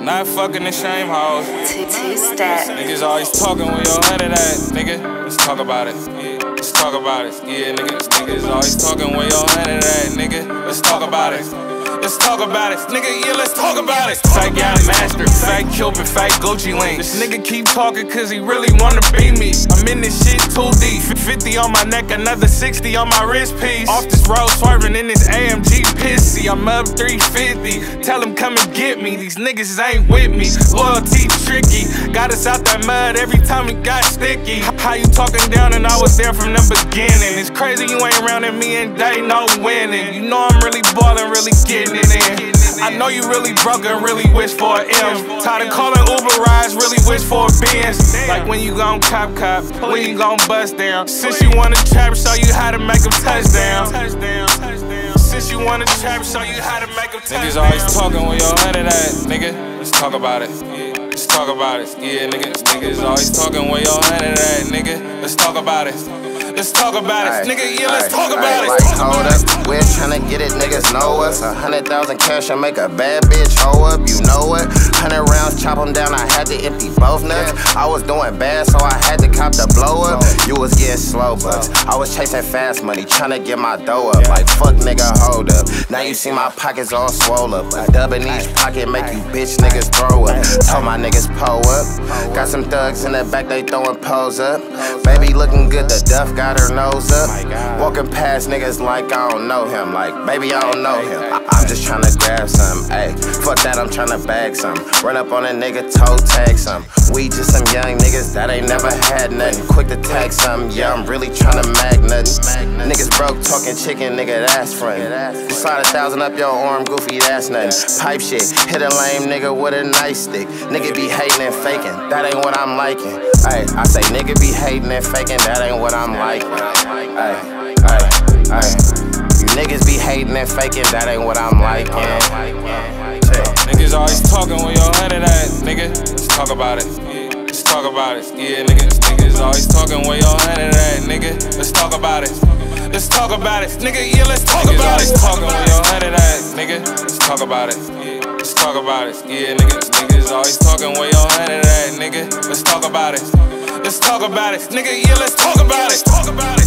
Not fucking the shame hoes. Two-step. Niggas always talking where your head at, nigga. Let's talk about it. Yeah, let's talk about it. Yeah, niggas always talking where your head at, nigga. Let's talk about it. Let's talk about it, nigga, yeah, let's talk about it. Fake Young Master, fake Cupid, fake Gucci link. This nigga keep talking cause he really wanna be me. I'm in this shit too deep. 50 on my neck, another 60 on my wrist piece. Off this road swerving in this AMG pissy. I'm up 350, tell him come and get me. These niggas ain't with me, loyalty tricky. Got us out that mud every time it got sticky. How you talking down and I was there from the beginning. It's crazy you ain't round at me and they no winning. You know I'm really ballin', really getting it in. I know you really broke and really wish for an M. Tired of calling Uber rides, really wish for a Benz. Like when you gon' cop, when you gon' bust down. Since you wanna trap, show you how to make them touchdown. Since you wanna trap, show you how to make them touchdown. Niggas always talking where your head at, nigga. Let's talk about it. Let's talk about it. Yeah, niggas always talking where your head at, nigga. Let's talk about it. Let's talk about it, nigga, yeah, let's talk about it. Like, hold up, we're tryna get it, niggas know us. 100,000 cash and make a bad bitch hoe up, you know what? 100 rounds, chop them down, I had to empty both nuts. I was doing bad, so I had to cop the blow up. You was getting slow bucks, I was chasing fast money, tryna get my dough up. Like, fuck nigga, hold up. Now you see my pockets all swole up. A dub in each pocket make you bitch niggas throw up. Told my niggas pull up. Got some thugs in the back, they throwing pose up. Baby looking good, the duff got her nose up. Walking past niggas like I don't know him. Like, baby, I don't know him. I'm just tryna grab some, ayy. Fuck that, I'm tryna bag some. Run up on a nigga, toe tag some. We just some young niggas that ain't never had nothing. Quick to tag something, yeah, I'm really tryna mag nothing. Niggas broke, talking chicken, nigga, that's frontin'. Slide 1,000 up your arm, goofy, that's nothing. Pipe shit, hit a lame nigga with a nice stick. Nigga be hating and faking, that ain't what I'm liking. Ayy, I say nigga be hating and faking, that ain't what I'm liking. Ayy, you niggas be hating and faking, that ain't what I'm liking. Niggas always talking where your head at, nigga. Let's talk about it. Let's talk about it. Yeah, niggas always talking where your head at, nigga. Let's talk about it. Let's talk about it, nigga. Yeah, let's talk about it. Niggas always talking where your head at, nigga. Let's talk about it. Let's talk about it. Yeah, niggas always talking where your head at, nigga. Let's talk about it. Let's talk about it, nigga. Yeah, let's talk about it.